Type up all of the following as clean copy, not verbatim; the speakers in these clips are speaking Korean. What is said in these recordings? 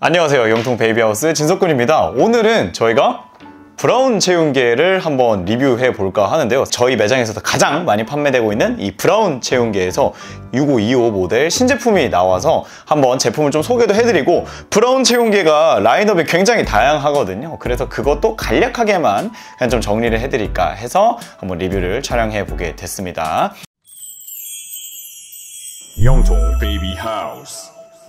안녕하세요. 영통 베이비하우스 진석군입니다. 오늘은 저희가 브라운 체온계를 한번 리뷰해 볼까 하는데요. 저희 매장에서도 가장 많이 판매되고 있는 이 브라운 체온계에서 6525 모델 신제품이 나와서 한번 제품을 좀 소개도 해드리고, 브라운 체온계가 라인업이 굉장히 다양하거든요. 그래서 그것도 간략하게만 그냥 좀 정리를 해드릴까 해서 한번 리뷰를 촬영해 보게 됐습니다. 영통 베이비하우스.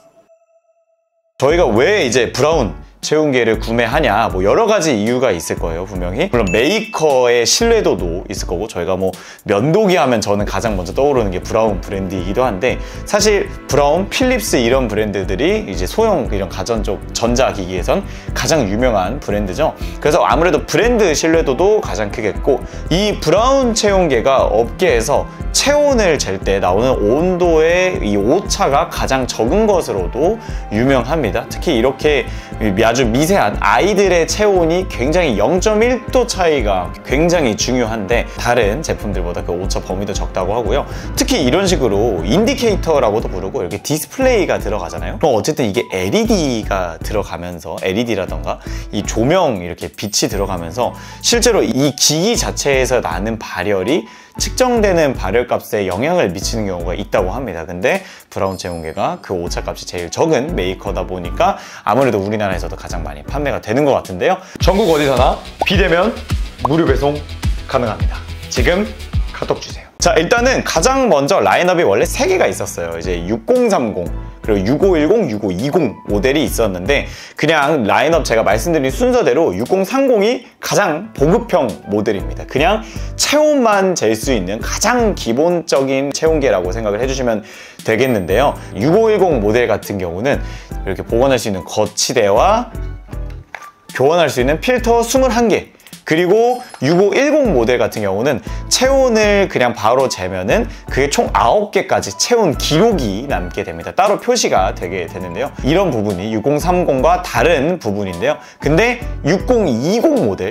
저희가 왜 이제 브라운 체온계를 구매하냐, 뭐 여러 가지 이유가 있을 거예요, 분명히. 물론 메이커의 신뢰도도 있을 거고, 저희가 뭐 면도기 하면 저는 가장 먼저 떠오르는 게 브라운 브랜드이기도 한데, 사실 브라운, 필립스 이런 브랜드들이 이제 소형 이런 가전적 전자기기에선 가장 유명한 브랜드죠. 그래서 아무래도 브랜드 신뢰도도 가장 크겠고, 이 브라운 체온계가 업계에서 체온을 잴 때 나오는 온도의 이 오차가 가장 적은 것으로도 유명합니다. 특히 이렇게 아주 미세한 아이들의 체온이 굉장히 0.1도 차이가 굉장히 중요한데, 다른 제품들보다 그 오차 범위도 적다고 하고요. 특히 이런 식으로 인디케이터라고도 부르고 이렇게 디스플레이가 들어가잖아요. 그럼 어쨌든 이게 LED가 들어가면서, LED라던가 이 조명 이렇게 빛이 들어가면서 실제로 이 기기 자체에서 나는 발열이 측정되는 발열값에 영향을 미치는 경우가 있다고 합니다. 근데 브라운 체온계가 그 오차값이 제일 적은 메이커다 보니까 아무래도 우리나라에서도 가장 많이 판매가 되는 것 같은데요. 전국 어디서나 비대면 무료 배송 가능합니다. 지금 카톡 주세요. 자, 일단은 가장 먼저 라인업이 원래 3개가 있었어요. 이제 6030 그리고 6510, 6520 모델이 있었는데, 그냥 라인업 제가 말씀드린 순서대로 6030이 가장 보급형 모델입니다. 그냥 체온만 잴 수 있는 가장 기본적인 체온계라고 생각을 해주시면 되겠는데요. 6510 모델 같은 경우는 이렇게 보관할 수 있는 거치대와 교환할 수 있는 필터 21개, 그리고 6510 모델 같은 경우는 체온을 그냥 바로 재면은 그게 총 9개까지 체온 기록이 남게 됩니다. 따로 표시가 되게 되는데요. 이런 부분이 6030과 다른 부분인데요. 근데 6020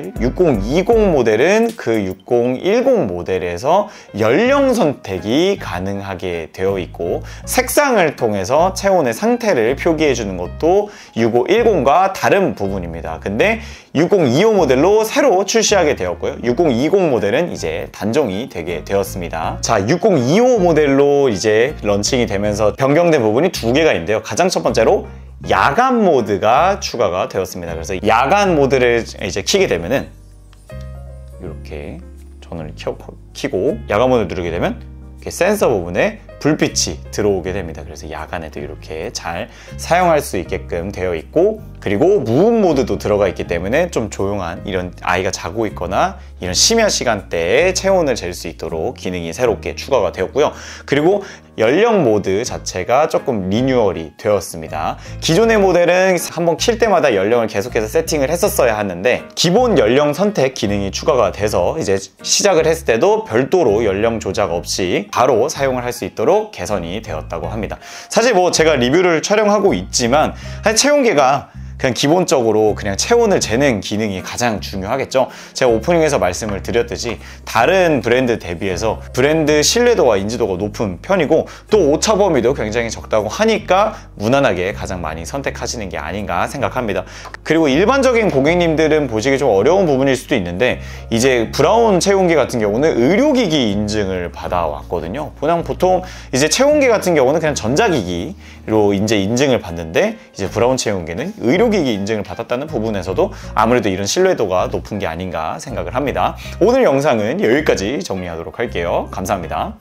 모델은 그 6010 모델에서 연령 선택이 가능하게 되어 있고, 색상을 통해서 체온의 상태를 표기해 주는 것도 6510과 다른 부분입니다. 근데 6025 모델로 새로 출시하게 되었고요. 6020 모델은 이제 단종이 되게 되었습니다. 자, 6025 모델로 이제 런칭이 되면서 변경된 부분이 2개가 있는데요. 가장 첫 번째로 야간 모드가 추가가 되었습니다. 그래서 야간 모드를 이제 켜게 되면은 이렇게 전원을 켜고 야간 모드를 누르게 되면 이렇게 센서 부분에 불빛이 들어오게 됩니다. 그래서 야간에도 이렇게 잘 사용할 수 있게끔 되어 있고, 그리고 무음 모드도 들어가 있기 때문에 좀 조용한, 이런 아이가 자고 있거나 이런 심야 시간대에 체온을 잴 수 있도록 기능이 새롭게 추가가 되었고요. 그리고 연령 모드 자체가 조금 리뉴얼이 되었습니다. 기존의 모델은 한번 킬 때마다 연령을 계속해서 세팅을 했었어야 하는데, 기본 연령 선택 기능이 추가가 돼서 이제 시작을 했을 때도 별도로 연령 조작 없이 바로 사용을 할 수 있도록 개선이 되었다고 합니다. 사실 뭐 제가 리뷰를 촬영하고 있지만 사실 체온계가 그냥 기본적으로 그냥 체온을 재는 기능이 가장 중요하겠죠. 제가 오프닝에서 말씀을 드렸듯이 다른 브랜드 대비해서 브랜드 신뢰도와 인지도가 높은 편이고, 또 오차 범위도 굉장히 적다고 하니까 무난하게 가장 많이 선택하시는 게 아닌가 생각합니다. 그리고 일반적인 고객님들은 보시기 좀 어려운 부분일 수도 있는데, 이제 브라운 체온계 같은 경우는 의료기기 인증을 받아왔거든요. 그냥 보통 이제 체온계 같은 경우는 그냥 전자기기로 이제 인증을 받는데, 이제 브라운 체온계는 의료기기 인증을 받았다는 부분에서도 아무래도 이런 신뢰도가 높은 게 아닌가 생각을 합니다. 오늘 영상은 여기까지 정리하도록 할게요. 감사합니다.